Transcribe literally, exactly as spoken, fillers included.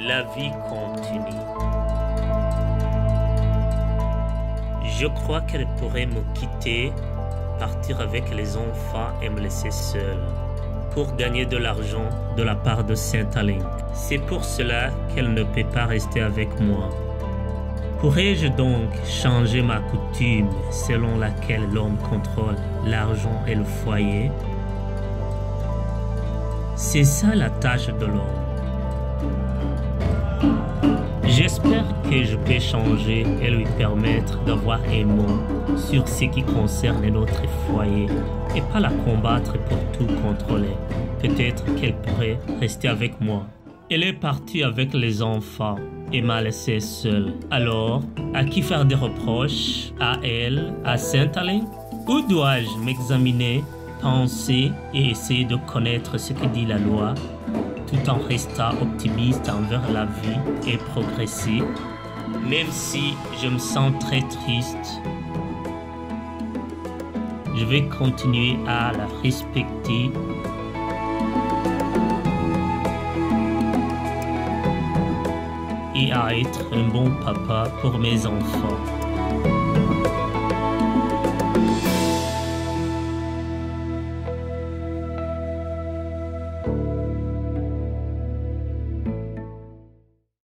la vie continue. Je crois qu'elle pourrait me quitter, partir avec les enfants et me laisser seul pour gagner de l'argent de la part de Sainte-Aline. C'est pour cela qu'elle ne peut pas rester avec moi. Pourrais-je donc changer ma coutume selon laquelle l'homme contrôle l'argent et le foyer? C'est ça la tâche de l'homme. J'espère que je peux changer et lui permettre d'avoir un mot sur ce qui concerne notre foyer et pas la combattre pour tout contrôler. Peut-être qu'elle pourrait rester avec moi. Elle est partie avec les enfants et m'a laissé seule. Alors, à qui faire des reproches? À elle? À Sainte-Aline? Où dois-je m'examiner, penser et essayer de connaître ce que dit la loi, tout en restant optimiste envers la vie et progresser, même si je me sens très triste? Je vais continuer à la respecter et à être un bon papa pour mes enfants.